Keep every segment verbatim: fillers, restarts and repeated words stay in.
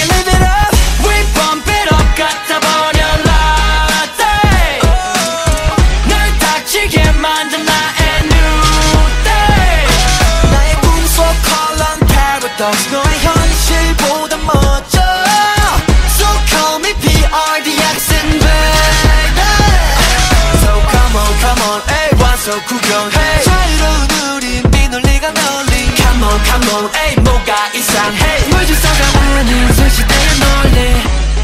live it up. We bump it up. 갖다 버려 latte. 널 닥치게 만든 나의 new day. 나의 꿈속 컬러는 paradox. 너의 현실보다 멋져. So call me P R D X invasion. So come on, come on, 에이 와서 구경해. 자유로운 우린 비논리가 널리. Come on, come on, 에이 뭐가 이상해. 물질서가 아닌 소시대의 논리.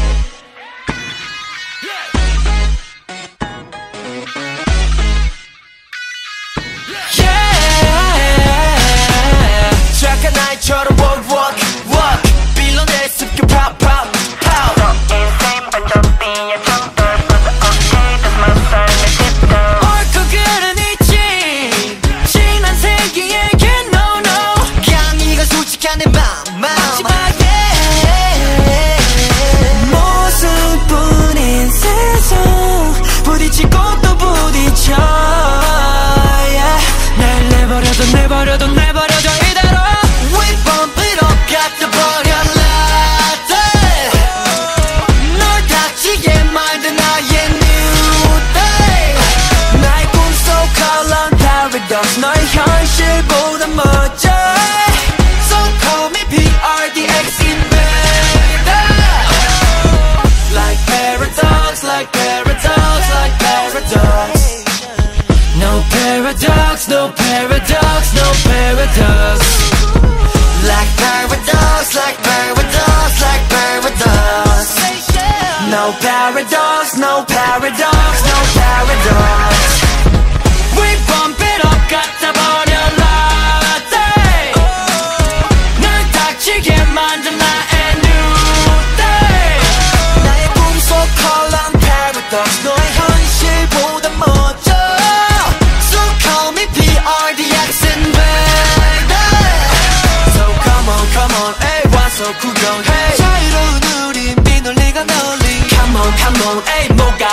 Yeah, 착한 나이처럼 walk, walk, walk. 빌런의 습격 pop, pop, pop. 인생 반전 뒤에 좀 떨어져 어깨 my 삶의 tiptoe. 옳고 그른 있지 지난 세기에게 no no. 그냥 이건 솔직한 내 맘, 마지막에 모습뿐인 세상 부딪히고 또 부딪혀. Yeah. 날 내버려둬 내버려둬 내버려둬 이대로. We bump it up 갖다 버려 latte. 널 닥치게 만든 나의 new day. 나의 꿈속 컬러는 paradox. 너의 현실보다 멋져. So call me P R D X invader. Like paradox, like paradox, like paradox. No paradox, no paradox, no paradox. Like paradox, like paradox, like paradox. No paradox, no paradox, no paradox. We bump it up, 갖다 버려 latte. 널 닥치게 만든 나의 new day. 나의 꿈속 컬러는 paradox. 너의 현실보다 멋져. So call me P R D X invader. So come on, come on, 에이 와서 구경해. 자유로운 우린 비논리가 널리. Come on, come on, 에이 뭐가